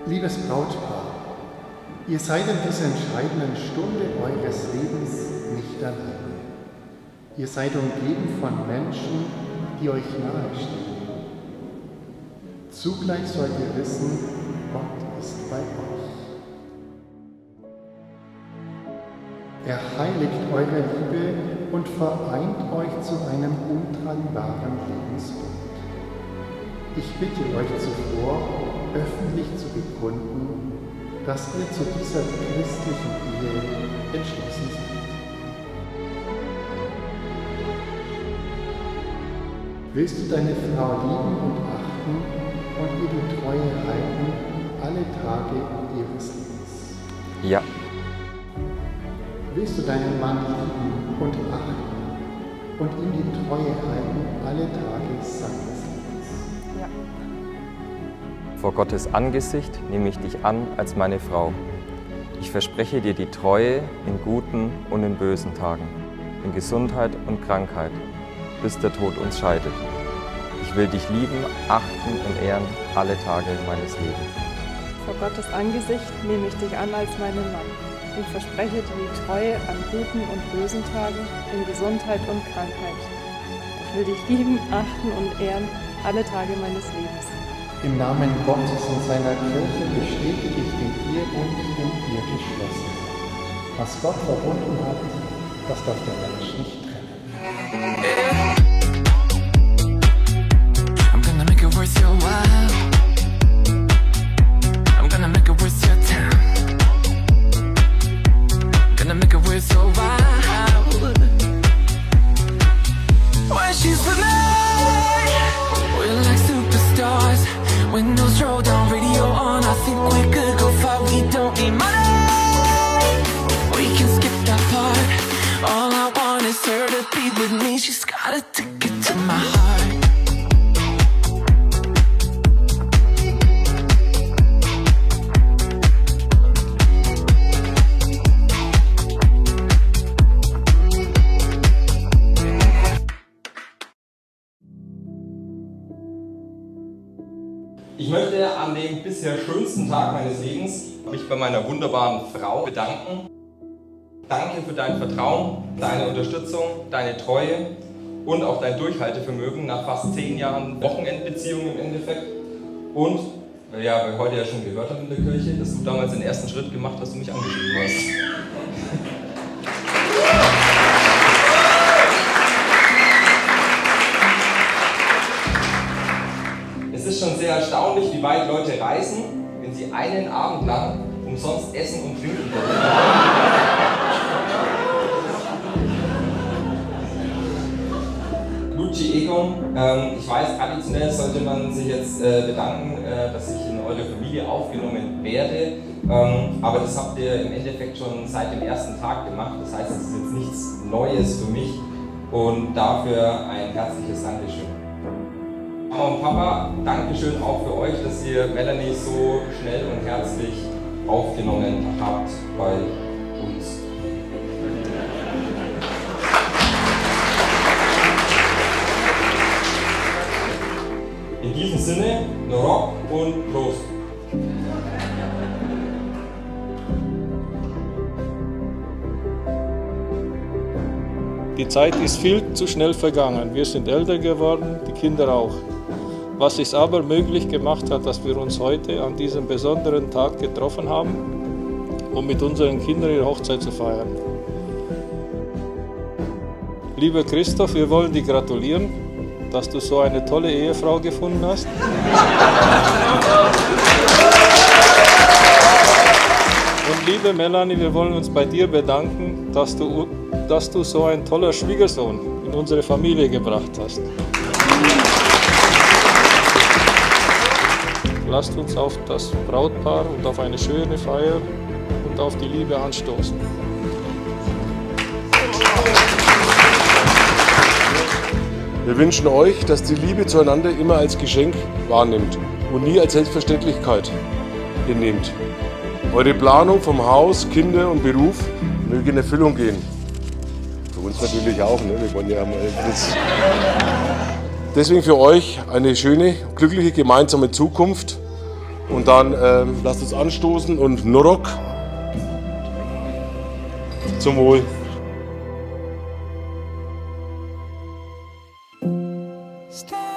Liebes Brautpaar, ihr seid in dieser entscheidenden Stunde eures Lebens nicht allein. Ihr seid umgeben von Menschen, die euch nahestehen. Zugleich sollt ihr wissen, Gott ist bei euch. Er heiligt eure Liebe und vereint euch zu einem untrennbaren Lebensbund. Ich bitte euch zuvor, öffentlich zu bekunden, dass ihr zu dieser christlichen Ehe entschlossen seid. Willst du deine Frau lieben und achten und ihr die Treue halten alle Tage ihres Lebens? Ja. Willst du deinen Mann lieben und achten und ihm die Treue halten alle Tage seines Lebens? Ja. Vor Gottes Angesicht nehme ich dich an als meine Frau. Ich verspreche dir die Treue in guten und in bösen Tagen, in Gesundheit und Krankheit, bis der Tod uns scheidet. Ich will dich lieben, achten und ehren alle Tage meines Lebens. Vor Gottes Angesicht nehme ich dich an als meinen Mann. Ich verspreche dir die Treue an guten und bösen Tagen, in Gesundheit und Krankheit. Ich will dich lieben, achten und ehren alle Tage meines Lebens. Im Namen Gottes und seiner Kirche bestätige ich den Ehebund, den ihr geschlossen habt. Was Gott verbunden hat, das darf der Mensch nicht trennen. I'm gonna make it worth your while. I'm gonna make it worth your time. Gonna make it worth your while. When she's with me, we're like superstars. Windows roll down, radio on. I think we could go far. We don't need money. We can skip that part. All I want is her to be with me. She's got a ticket to my heart. Ich möchte an dem bisher schönsten Tag meines Lebens mich bei meiner wunderbaren Frau bedanken. Danke für dein Vertrauen, deine Unterstützung, deine Treue und auch dein Durchhaltevermögen nach fast 10 Jahren Wochenendbeziehung im Endeffekt. Und, ja, wir heute ja schon gehört haben in der Kirche, dass du damals den ersten Schritt gemacht hast und mich angeschrieben hast. Es ist schon sehr erstaunlich, wie weit Leute reisen, wenn sie einen Abend lang umsonst essen und trinken können. Luci Egon, ich weiß, traditionell sollte man sich jetzt bedanken, dass ich in eure Familie aufgenommen werde, aber das habt ihr im Endeffekt schon seit dem ersten Tag gemacht, das heißt, es ist jetzt nichts Neues für mich und dafür ein herzliches Dankeschön. Mama und Papa, Dankeschön auch für euch, dass ihr Melanie so schnell und herzlich aufgenommen habt bei uns. In diesem Sinne, Rock und Prost! Die Zeit ist viel zu schnell vergangen. Wir sind älter geworden, die Kinder auch. Was es aber möglich gemacht hat, dass wir uns heute an diesem besonderen Tag getroffen haben, um mit unseren Kindern ihre Hochzeit zu feiern. Lieber Christoph, wir wollen dir gratulieren, dass du so eine tolle Ehefrau gefunden hast. Und liebe Melanie, wir wollen uns bei dir bedanken, dass du so ein toller Schwiegersohn in unsere Familie gebracht hast. Lasst uns auf das Brautpaar und auf eine schöne Feier und auf die Liebe anstoßen. Wir wünschen euch, dass die Liebe zueinander immer als Geschenk wahrnimmt und nie als Selbstverständlichkeit ihr nehmt. Eure Planung vom Haus, Kinder und Beruf möge in Erfüllung gehen. Für uns natürlich auch, ne? Wir wollen ja mal das. Deswegen für euch eine schöne, glückliche gemeinsame Zukunft Und dann lasst uns anstoßen und Norok. Zum Wohl. Stay